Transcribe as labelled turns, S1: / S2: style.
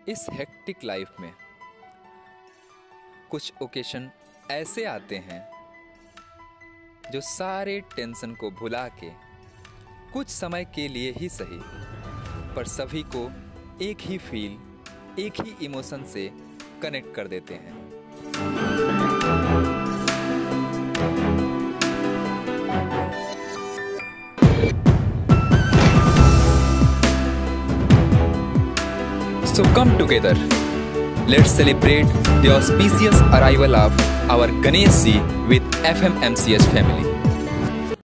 S1: इस hectic life में कुछ ओकेशन ऐसे आते हैं जो सारे टेंशन को भुला के कुछ समय के लिए ही सही पर सभी को एक ही फील, एक ही इमोशन से कनेक्ट कर देते हैं। So come together, let's celebrate the auspicious arrival of our Ganesh ji with FMMCH family.